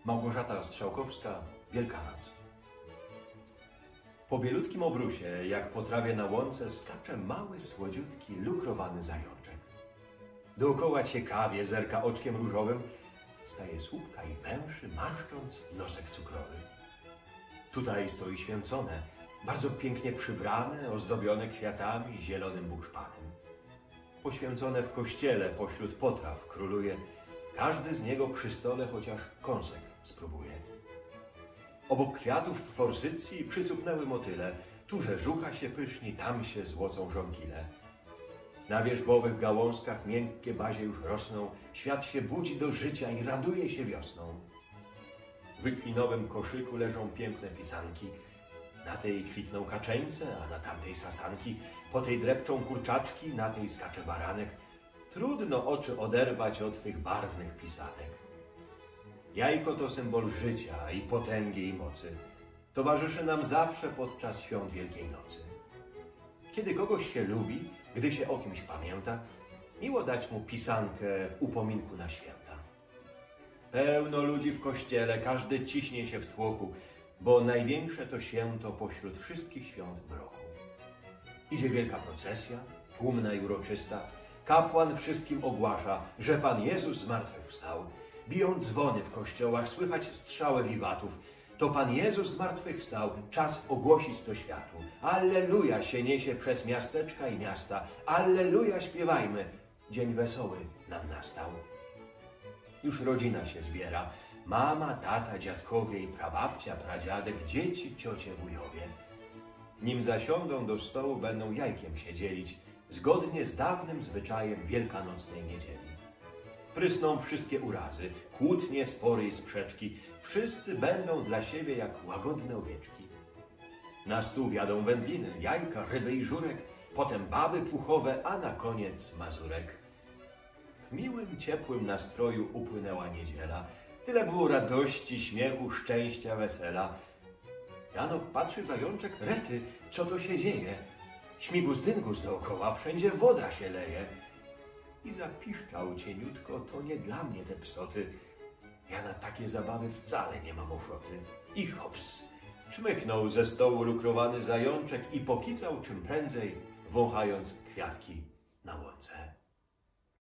Małgorzata Strzałkowska, Wielkanoc. Po bielutkim obrusie, jak po trawie na łące, skacze mały, słodziutki, lukrowany zajączek. Dookoła ciekawie zerka oczkiem różowym, staje słupka i węszy, marszcząc nosek cukrowy. Tutaj stoi święcone, bardzo pięknie przybrane, ozdobione kwiatami, zielonym bukszpanem. Poświęcone w kościele pośród potraw króluje, każdy z niego przy stole chociaż kąsek spróbuje. Obok kwiatów w forsycji przycupnęły motyle, tu rzeżucha się pyszni, tam się złocą żonkile. Na wierzbowych gałązkach miękkie bazie już rosną, świat się budzi do życia i raduje się wiosną. W wyklinowym koszyku leżą piękne pisanki, na tej kwitną kaczeńce, a na tamtej sasanki, po tej drepczą kurczaczki, na tej skacze baranek. Trudno oczy oderwać od tych barwnych pisanek. Jajko to symbol życia i potęgi i mocy. Towarzyszy nam zawsze podczas świąt Wielkiej Nocy. Kiedy kogoś się lubi, gdy się o kimś pamięta, miło dać mu pisankę w upominku na święta. Pełno ludzi w kościele, każdy ciśnie się w tłoku, bo największe to święto pośród wszystkich świąt w roku. Idzie wielka procesja, tłumna i uroczysta. Kapłan wszystkim ogłasza, że Pan Jezus zmartwychwstał. Biją dzwony w kościołach, słychać strzały wiwatów. To Pan Jezus zmartwychwstał, czas ogłosić to światu. Alleluja się niesie przez miasteczka i miasta. Alleluja śpiewajmy, dzień wesoły nam nastał. Już rodzina się zbiera. Mama, tata, dziadkowie i prababcia, pradziadek, dzieci, ciocie, wujowie. Nim zasiądą do stołu, będą jajkiem się dzielić, zgodnie z dawnym zwyczajem wielkanocnej niedzieli. Prysną wszystkie urazy, kłótnie, spory i sprzeczki. Wszyscy będą dla siebie jak łagodne owieczki. Na stół wjadą wędliny, jajka, ryby i żurek, potem baby puchowe, a na koniec mazurek. W miłym, ciepłym nastroju upłynęła niedziela. Tyle było radości, śmiechu, szczęścia, wesela. Rano patrzy zajączek, rety, co to się dzieje? Śmigus dyngus dookoła, wszędzie woda się leje. I zapiszczał cieniutko, to nie dla mnie te psoty. Ja na takie zabawy wcale nie mam ochoty. I hops, czmychnął ze stołu lukrowany zajączek i pokicał czym prędzej, wąchając kwiatki na łące.